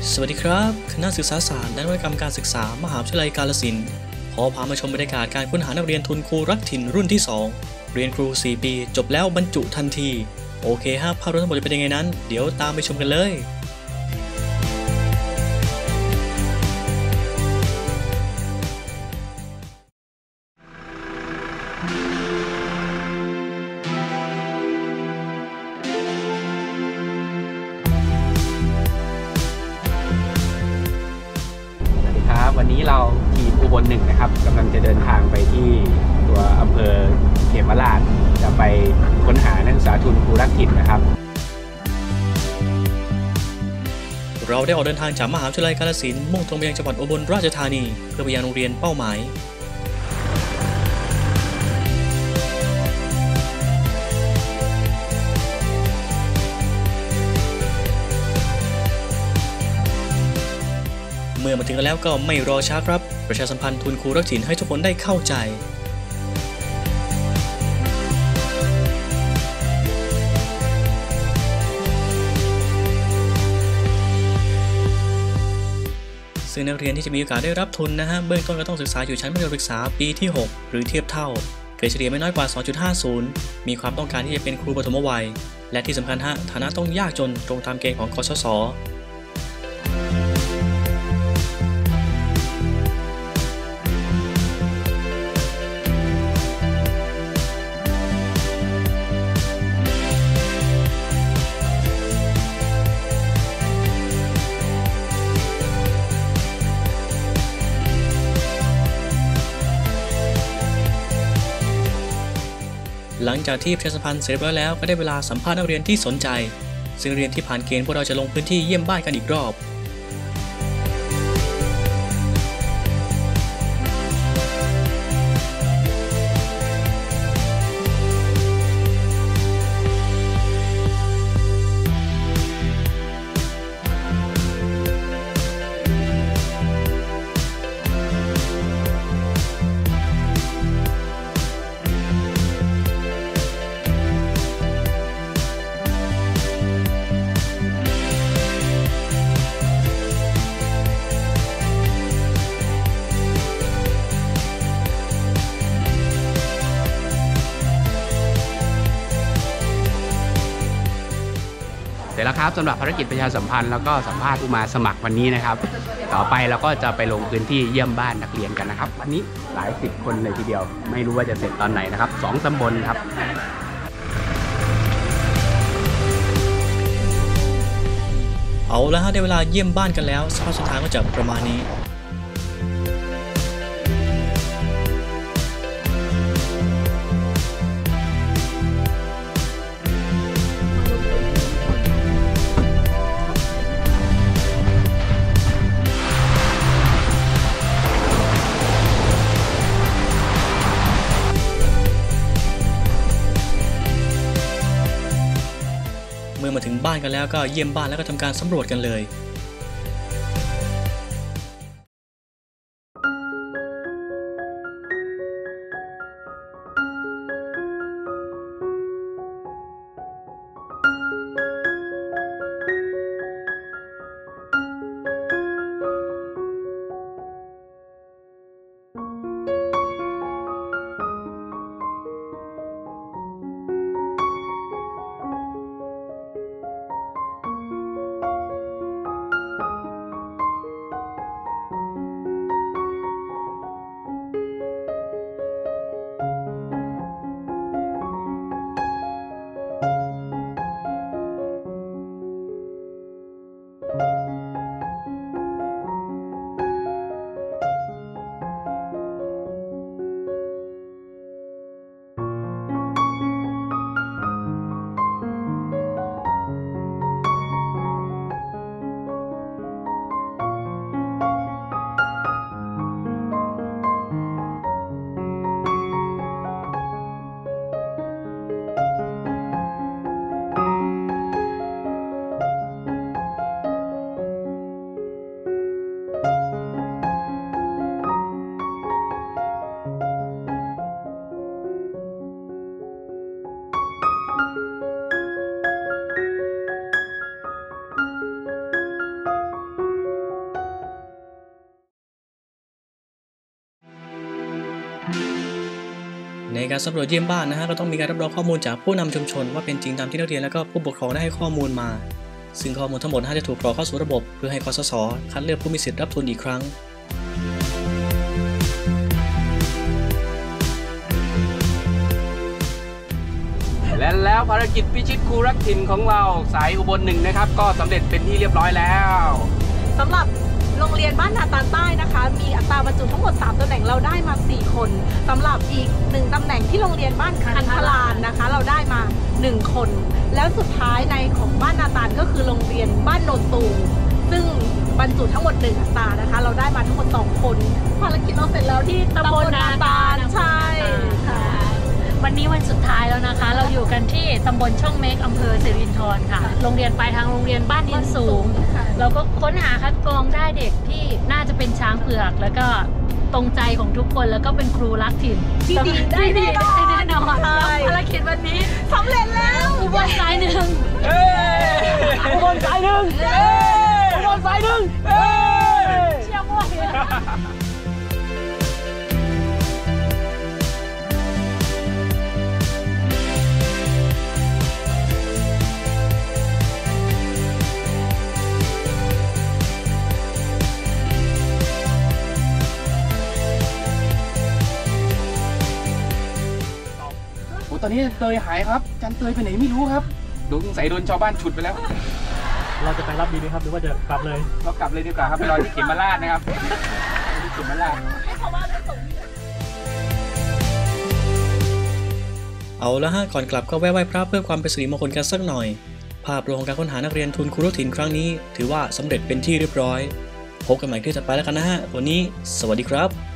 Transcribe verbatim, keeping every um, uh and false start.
สวัสดีครับคณะศึกษาศาสตร์และนวัตกรรมการศึกษามหาวิทยาลัยกาฬสินธุ์ขอพามาชมบรรยากาศการค้นหานักเรียนทุนครูรักถิ่นรุ่นที่สองเรียนครูสี่ปีจบแล้วบรรจุทันทีโอเคฮะภาพรวมทั้งหมดจะเป็นยังไงนั้นเดี๋ยวตามไปชมกันเลยวันนี้เราทีมอุบลหนึ่งนะครับกำลังจะเดินทางไปที่ตัวอำเภอเขมราชจะไปค้นหานักศึกษาทุนครูรักถิ่นนะครับเราได้ออกเดินทางจากมหาวิทยาลัยกาฬสินธุ์มุ่งตรงไปยังจังหวัดอุบลราชธานีเพื่อไปยังโรงเรียนเป้าหมายเมื่อมาถึงแล้วก็ไม่รอช้าครับประชาสัมพันธ์ทุนครูรักถิ่นให้ทุกคนได้เข้าใจซึ่งนักเรียนที่จะมีโอกาสได้รับทุนนะฮะเบื้องต้นก็ต้องศึกษาอยู่ชั้นมัธยมศึกษาปีที่หกหรือเทียบเท่าเกรดเฉลี่ยไม่น้อยกว่า สองจุดห้าศูนย์ มีความต้องการที่จะเป็นครูปฐมวัยและที่สำคัญฮะฐานะต้องยากจนตรงตามเกณฑ์ของกสศหลังจากที่ประชาสัมพันธ์เสร็จแล้วแล้วก็ได้เวลาสัมภาษณ์นักเรียนที่สนใจซึ่งเรียนที่ผ่านเกณฑ์พวกเราจะลงพื้นที่เยี่ยมบ้านกันอีกรอบเสร็จแล้วครับสำหรับภารกิจประชาสัมพันธ์แล้วก็สัมภาษณ์ผู้มาสมัครวันนี้นะครับต่อไปเราก็จะไปลงพื้นที่เยี่ยมบ้านนักเรียนกันนะครับวันนี้หลายสิบคนเลยทีเดียวไม่รู้ว่าจะเสร็จตอนไหนนะครับสองตำบลครับเอาละฮะได้เวลาเยี่ยมบ้านกันแล้วสภาพสุดท้ายก็จะประมาณนี้เมื่อมาถึงบ้านกันแล้วก็เยี่ยมบ้านแล้วก็ทำการสำรวจกันเลยการสำรวจเยี่ยมบ้านนะฮะก็ต้องมีการรับรองข้อมูลจากผู้นำชุมชนว่าเป็นจริงตามที่นักเรียนและก็ผู้ปกครองได้ให้ข้อมูลมาซึ่งข้อมูลทั้งหมดจะถูกกรอกเข้าสู่ระบบเพื่อให้คสส.คัดเลือกผู้มีสิทธิ์รับทุนอีกครั้งและแล้วภารกิจพิชิตครูรักถิ่นของเราสายอุบลหนึ่งนะครับก็สำเร็จเป็นที่เรียบร้อยแล้วสำหรับโรงเรียนบ้านนาตาลใต้นะคะมีอัตราบรรจุทั้งหมดสามตำแหน่งเราได้มาสี่คนสำหรับอีกหนึ่งตำแหน่งที่โรงเรียนบ้านคันธารานนะคะเราได้มาหนึ่งคนแล้วสุดท้ายในของบ้านนาตาลก็คือโรงเรียนบ้านโนนตูซึ่งบรรจุทั้งหมดหนึ่งอัตรานะคะเราได้มาทั้งหมดสองคนภารกิจเราเสร็จแล้วที่ตำบลนาตาลใช่ค่ะวันนี้วันสุดท้ายแล้วนะคะเราอยู่กันที่ตำบลช่องเม็กอำเภอสิรินธรค่ะโรงเรียนปลายทางโรงเรียนบ้านดินสูงเราก็ค้นหาคัดกรองได้เด็กที่น่าจะเป็นช้างเผือกแล้วก็ตรงใจของทุกคนแล้วก็เป็นครูรักถิ่นที่ดีได้แน่นอนแน่นอนภารกิจวันนี้สำเร็จแล้วอุบลสายหนึ่งอุบลสายหนึ่งอุบลสายหนึ่งเชี่ยวมากตอนนี้เตยหายครับจันเตยไปไหนไม่รู้ครับดูสงสัยโดนชาวบ้านฉุดไปแล้วเราจะไปรับดีไหมครับหรือว่าจะกลับเลยเรากลับเลยดีกว่าครับไปรอที่เข็มราชนะครับที่เข็มราชเอาละฮะก่อนกลับก็แวะไหว้พระเพื่อความเป็นสิริมงคลกันสักหน่อยภาพรวมการค้นหานักเรียนทุนครูรักถิ่นครั้งนี้ถือว่าสำเร็จเป็นที่เรียบร้อยพบกันใหม่ที่ถัดไปแล้วกันนะฮะวันนี้สวัสดีครับ